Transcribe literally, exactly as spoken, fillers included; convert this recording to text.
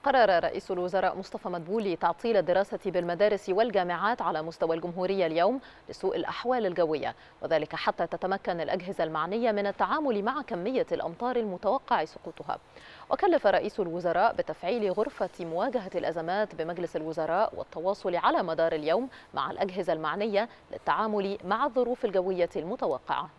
قرر رئيس الوزراء مصطفى مدبولي تعطيل الدراسة بالمدارس والجامعات على مستوى الجمهورية اليوم لسوء الأحوال الجوية، وذلك حتى تتمكن الأجهزة المعنية من التعامل مع كمية الأمطار المتوقع سقوطها. وكلف رئيس الوزراء بتفعيل غرفة مواجهة الأزمات بمجلس الوزراء والتواصل على مدار اليوم مع الأجهزة المعنية للتعامل مع الظروف الجوية المتوقعة.